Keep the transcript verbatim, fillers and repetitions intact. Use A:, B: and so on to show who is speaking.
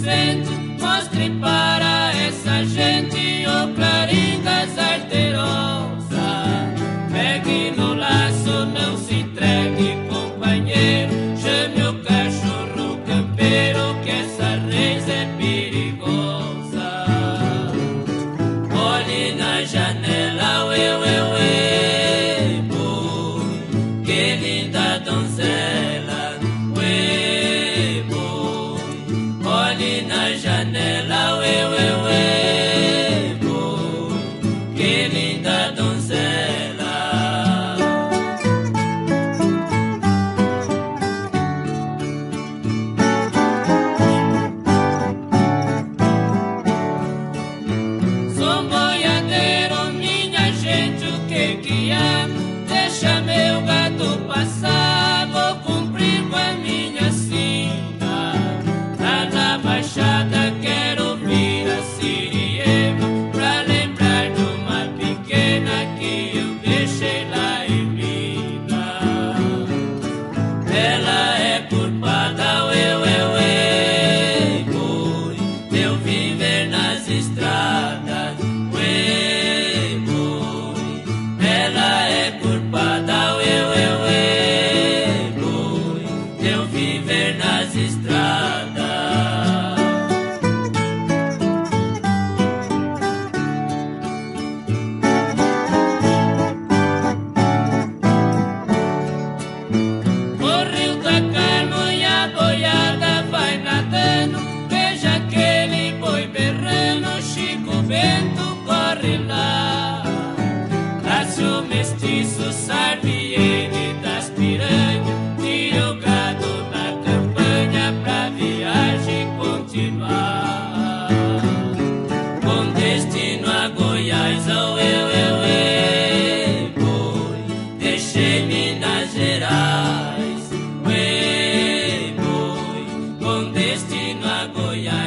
A: presente, mostre para essa gente o clarim das arterosas. Pegue no laço, não se entregue, companheiro, chame o cachorro campeiro, que essa reis é perigosa. Olhe na janela, ué, ué, ué, boi, que linda donzela, ué, boi. Olhe na janela, ué, ué, ué, boi, que linda donzela. Sou boiadeiro, minha gente, o que que há? Deixa meu gato passar, vou cumprir com a minha sina. Lá na baixada quero ouvir a siriema, pra lembrar de uma pequena que eu deixei lá em Minas. Ela é culpada, ué, ué, ué, boi, de eu viver nas estradas, ué, boi. Ela é culpada, ué, ué, ué, boi, de eu viver nas estradas. O rio tá calmo e a boiada vai nadando, veja aquele boi berrando, Chico Bento corre lá. Nasce o mestiço, Sarviene das piranhas, tira o gado na campanha pra viagem continuar. Com destino a Goiás, oh, eu, eu, eu, boi, deixei Minas Gerais, ué, boi, com destino a Goiás.